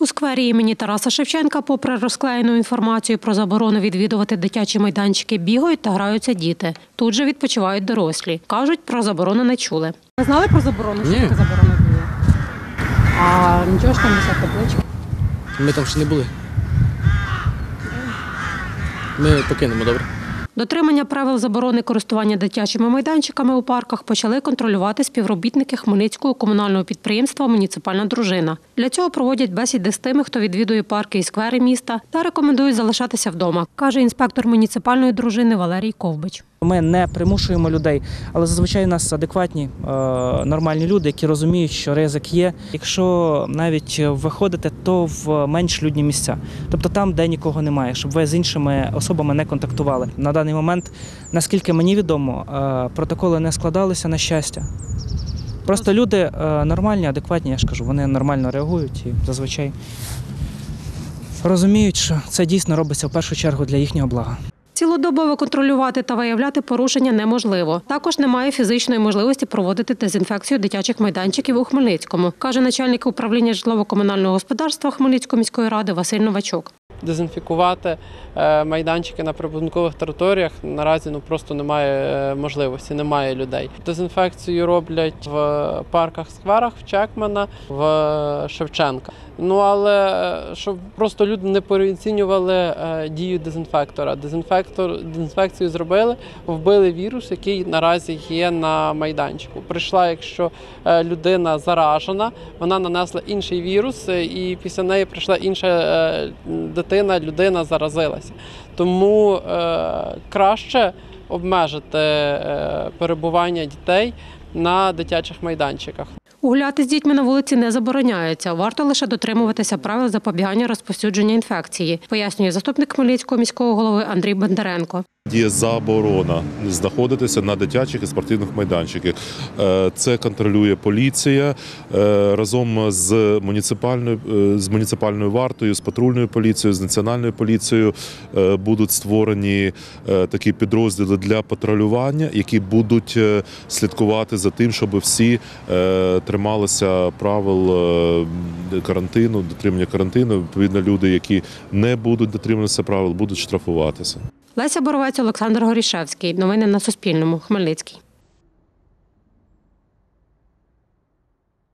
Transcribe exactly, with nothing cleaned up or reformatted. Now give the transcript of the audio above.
У сквері імені Тараса Шевченка, попри розклеєну інформацію про заборону відвідувати дитячі майданчики, бігають та граються діти. Тут же відпочивають дорослі. Кажуть, про заборону не чули. Ви знали про заборону? Що Ні. таке заборона була? А нічого ж там висять таблички? Ми там ще не були. Ми покинемо, добре? Дотримання правил заборони користування дитячими майданчиками у парках почали контролювати співробітники Хмельницького комунального підприємства «Муніципальна дружина». Для цього проводять бесіди з тими, хто відвідує парки і сквери міста, та рекомендують залишатися вдома, каже інспектор муніципальної дружини Валерій Ковбич. Ми не примушуємо людей, але зазвичай у нас адекватні, нормальні люди, які розуміють, що ризик є. Якщо навіть виходите, то в менш людні місця. Тобто там, де нікого немає, щоб ви з іншими особами не контактували. На даний момент, наскільки мені відомо, протоколи не складалися, на щастя. Просто люди нормальні, адекватні, я ж кажу, вони нормально реагують і зазвичай розуміють, що це дійсно робиться в першу чергу для їхнього блага. Цілодобово контролювати та виявляти порушення неможливо. Також немає фізичної можливості проводити дезінфекцію дитячих майданчиків у Хмельницькому, каже начальник управління житлово-комунального господарства Хмельницької міської ради Василь Новачок. Дезінфікувати майданчики на прибудинкових територіях наразі ну, просто немає можливості, немає людей. Дезінфекцію роблять в парках, скверах, в Чекмана, в Шевченка. Ну, але щоб просто люди не переоцінювали дію дезінфектора. Дезінфектор, дезінфекцію зробили, вбили вірус, який наразі є на майданчику. Прийшла, якщо людина заражена, вона нанесла інший вірус, і після неї прийшла інша дитина, людина заразилася. Тому е, краще обмежити е, перебування дітей на дитячих майданчиках. Гуляти з дітьми на вулиці не забороняється. Варто лише дотримуватися правил запобігання розповсюдження інфекції, пояснює заступник Хмельницького міського голови Андрій Бондаренко. Є заборона знаходитися на дитячих і спортивних майданчиках. Це контролює поліція разом з муніципальною, з муніципальною вартою, з патрульною поліцією, з національною поліцією. Будуть створені такі підрозділи для патрулювання, які будуть слідкувати за тим, щоб всі трималися правил карантину, дотримання карантину. Відповідно, люди, які не будуть дотримуватися правил, будуть штрафуватися. Леся Боровець, Олександр Горішевський. Новини на Суспільному. Хмельницький.